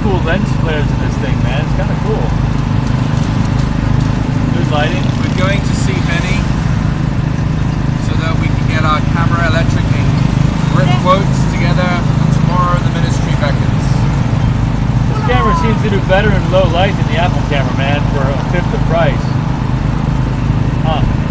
cool lens flares in this thing, man. It's kind of cool. Good lighting. We're going to see many so that we can get our camera electric and grip quotes together. And tomorrow the ministry beckons. This camera seems to do better in low light than the Apple camera, man, for a fifth the price. Huh.